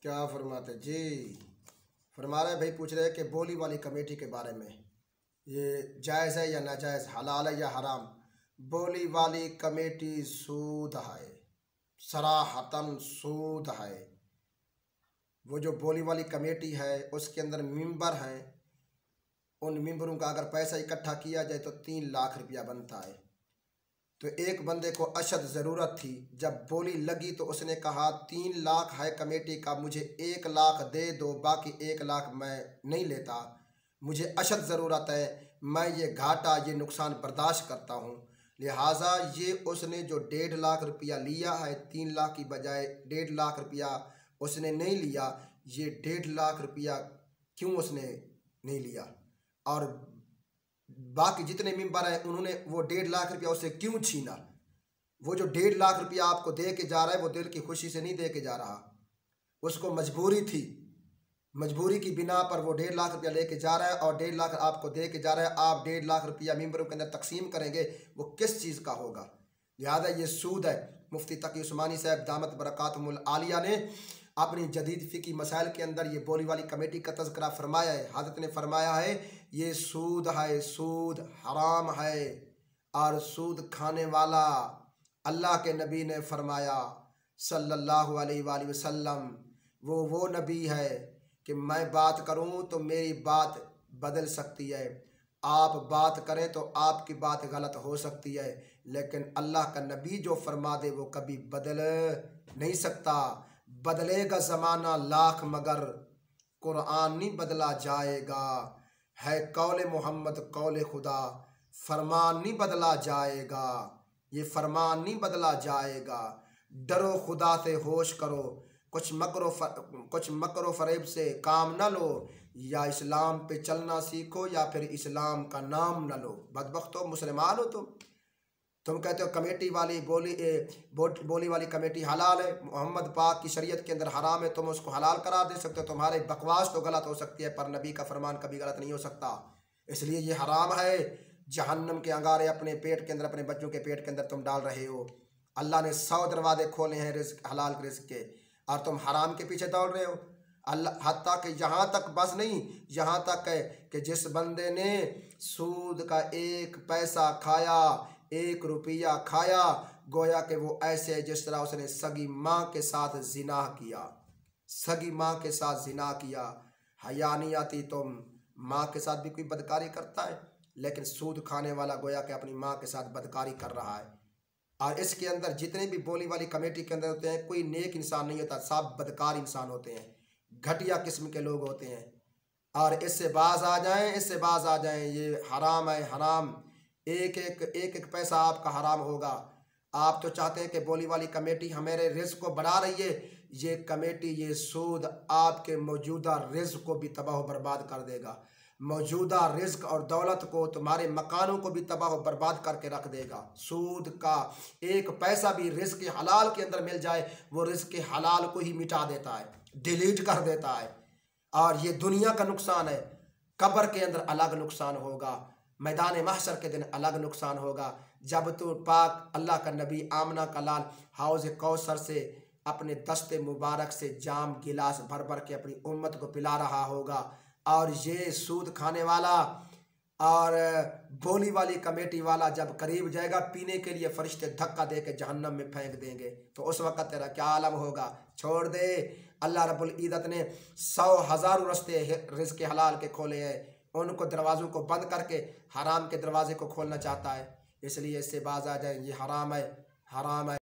क्या फरमाते जी? फरमा रहे भाई, पूछ रहे हैं कि बोली वाली कमेटी के बारे में, ये जायज़ है या नाजायज़, हलाल है या हराम। बोली वाली कमेटी सूद है, सराहतन सूद है। वो जो बोली वाली कमेटी है उसके अंदर मेंबर हैं, उन मेंबरों का अगर पैसा इकट्ठा किया जाए तो 3 लाख रुपया बनता है। तो एक बंदे को अशद ज़रूरत थी, जब बोली लगी तो उसने कहा 3 लाख है कमेटी का, मुझे 1 लाख दे दो, बाकी 1 लाख मैं नहीं लेता, मुझे अशद ज़रूरत है, मैं ये घाटा ये नुकसान बर्दाश्त करता हूँ। लिहाजा ये उसने जो 1.5 लाख रुपया लिया है, 3 लाख की बजाय 1.5 लाख रुपया उसने नहीं लिया। ये 1.5 लाख रुपया क्यों उसने नहीं लिया, और बाकी जितने मेंबर हैं उन्होंने वो 1.5 लाख रुपया उससे क्यों छीना? वो जो 1.5 लाख रुपया आपको दे के जा रहा है वो दिल की खुशी से नहीं दे के जा रहा, उसको मजबूरी थी, मजबूरी की बिना पर वो 1.5 लाख रुपया लेके जा रहा है और 1.5 लाख आपको दे के जा रहा है। आप 1.5 लाख रुपया मेंबरों के अंदर तकसीम करेंगे, वो किस चीज़ का होगा? लिहाजा ये सूद है। मुफ्ती तकी उस्मानी साहब दामत बरकातुहुल आलिया ने अपनी जदीद फ़िकी मसाइल के अंदर ये बोली वाली कमेटी का तज़किरा फरमाया है। हज़रत ने फरमाया है ये सूद है, सूद हराम है, और सूद खाने वाला, अल्लाह के नबी ने फरमाया सल्लल्लाहु अलैहि वसल्लम, वो नबी है कि मैं बात करूं तो मेरी बात बदल सकती है, आप बात करें तो आपकी बात गलत हो सकती है, लेकिन अल्लाह का नबी जो फरमा दे वो कभी बदल नहीं सकता। बदलेगा ज़माना लाख मगर कुरान नहीं बदला जाएगा, है कौले मोहम्मद कौले खुदा, फरमान नहीं बदला जाएगा, ये फरमान नहीं बदला जाएगा। डरो खुदा से होश करो, कुछ मकरो फरेब से काम न लो, या इस्लाम पे चलना सीखो या फिर इस्लाम का नाम न लो। बदबख्तो मुसलमान हो तुम कहते हो कमेटी वाली बोली वाली कमेटी हलाल है, मोहम्मद पाक की शरीयत के अंदर हराम है, तुम उसको हलाल करार दे सकते हो। तुम्हारी बकवास तो गलत हो सकती है पर नबी का फरमान कभी गलत नहीं हो सकता, इसलिए ये हराम है। जहन्नम के अंगारे अपने पेट के अंदर, अपने बच्चों के पेट के अंदर तुम डाल रहे हो। अल्लाह ने 100 दरवाजे खोले हैं रिज़्क, हलाल रिज़्क के, और तुम हराम के पीछे दौड़ रहे हो। अल्लाह हत्ता कि यहाँ तक बस नहीं, यहाँ तक है कि जिस बंदे ने सूद का 1 पैसा खाया, 1 रुपया खाया, गोया कि वो ऐसे है जिस तरह उसने सगी माँ के साथ जिना किया, सगी माँ के साथ जिना किया। हया नहीं आती? तुम माँ के साथ भी कोई बदकारी करता है, लेकिन सूद खाने वाला गोया कि अपनी माँ के साथ बदकारी कर रहा है। और इसके अंदर जितने भी बोली वाली कमेटी के अंदर होते हैं, कोई नेक इंसान नहीं होता, सब बदकार इंसान होते हैं, घटिया किस्म के लोग होते हैं। और इससे बाज आ जाएं, इससे बाज आ जाएं, ये हराम है, हराम। एक पैसा आपका हराम होगा। आप तो चाहते हैं कि बोली वाली कमेटी हमारे रिज़्क को बढ़ा रही है, ये कमेटी, ये सूद आपके मौजूदा रिज़्क को भी तबाह बर्बाद कर देगा, मौजूदा रिज़्क और दौलत को, तुम्हारे मकानों को भी तबाह बर्बाद करके रख देगा। सूद का 1 पैसा भी रिज़्क के हलाल के अंदर मिल जाए, वो रिज़्क के हलाल को ही मिटा देता है, डिलीट कर देता है। और ये दुनिया का नुकसान है, कब्र के अंदर अलग नुकसान होगा, मैदान महशर के दिन अलग नुकसान होगा, जब तो पाक अल्लाह का नबी आमना का लाल हौज़ कौसर से अपने दस्ते मुबारक से जाम गिलास भर भर के अपनी उम्मत को पिला रहा होगा, और ये सूद खाने वाला और बोली वाली कमेटी वाला जब करीब जाएगा पीने के लिए, फरिश्ते धक्का दे के जहन्नम में फेंक देंगे, तो उस वक़्त तेरा क्या आलम होगा? छोड़ दे। अल्लाह रब्बुल इज़्ज़त ने 100 हज़ारों रस्ते रिज़्क के हलाल के खोले हैं, उनको दरवाज़ों को बंद करके हराम के दरवाजे को खोलना चाहता है, इसलिए इससे बाज आ जाए, ये हराम है, हराम है।